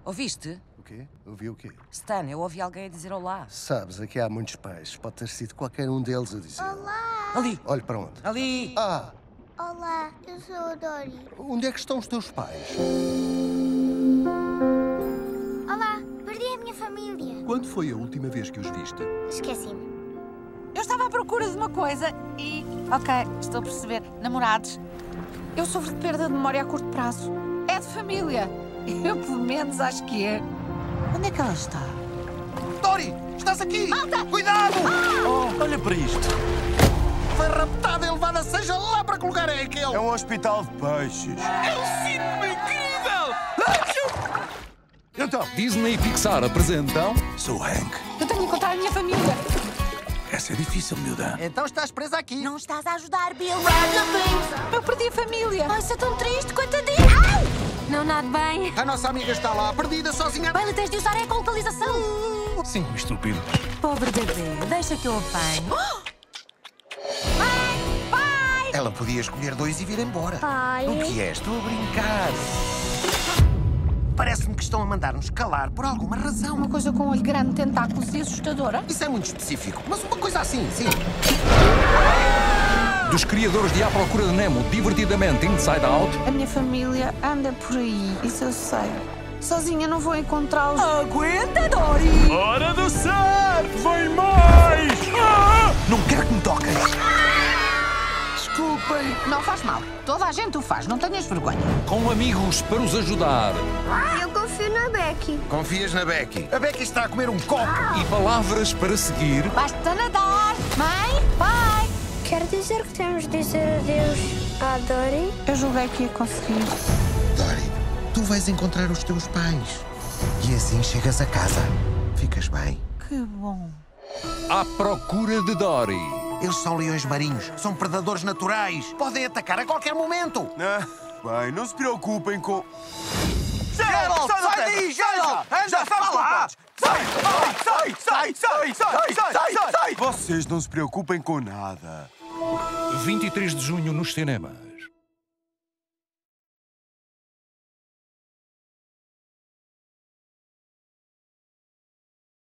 Ouviste? O quê? Ouvi o quê? Stan, eu ouvi alguém a dizer olá. Sabes, aqui há muitos pais. Pode ter sido qualquer um deles a dizer. Olá! Ali! Olhe para onde? Ali! Ah, Olá, eu sou a Dory. onde é que estão os teus pais? Olá, perdi a minha família. Quando foi a última vez que os viste? Esqueci-me. Eu estava à procura de uma coisa e... Ok, estou a perceber. Namorados. Eu sofro de perda de memória a curto prazo. É de família. Eu, pelo menos, acho que é. Onde é que ela está? Dory, estás aqui! Malta! Cuidado! Olha para isto. Foi raptada e levada seja lá para que lugar é aquele! É um hospital de peixes. Eu sinto-me incrível! Então, Disney e Pixar apresentam... sou Hank. Eu tenho de encontrar a minha família. Essa é difícil, miúda. Então estás presa aqui. Não estás a ajudar, Bill. Eu perdi a família. Ai, sou tão triste, coitadinho. Ai! Não nado bem. A nossa amiga está lá, perdida, sozinha. Bailey, tens de usar a ecolocalização. Sim, estúpido. Pobre bebê, deixa que eu apanho. Ela podia escolher dois e vir embora. Pai. O que é? Estou a brincar. Parece-me que estão a mandar-nos calar por alguma razão. Uma coisa com um olho grande, tentáculos e assustadora. Isso é muito específico, mas uma coisa assim, sim. Dos criadores de À Procura de Nemo, divertidamente Inside Out. A minha família anda por aí, isso eu sei. Sozinha não vou encontrá-los. Aguenta, Dory! Hora do surf! Vem mais! Não quero que me toques. Desculpem. Não faz mal. Toda a gente o faz, não tenhas vergonha. Com amigos para os ajudar. Eu confio na Becky. Confias na Becky? A Becky está a comer um copo. E palavras para seguir. Basta nadar. Mãe, pai. Quer dizer que temos de dizer adeus à Dory? Eu julguei que ia conseguir. Dory, tu vais encontrar os teus pais. E assim chegas a casa. Ficas bem. Que bom. À Procura de Dory. Eles são leões marinhos, são predadores naturais. Podem atacar a qualquer momento. Bem, não se preocupem com... Geralt, sai daí, Geralt! Já estamos culpados! Sai! Vocês não se preocupem com nada. 23 de junho nos cinemas.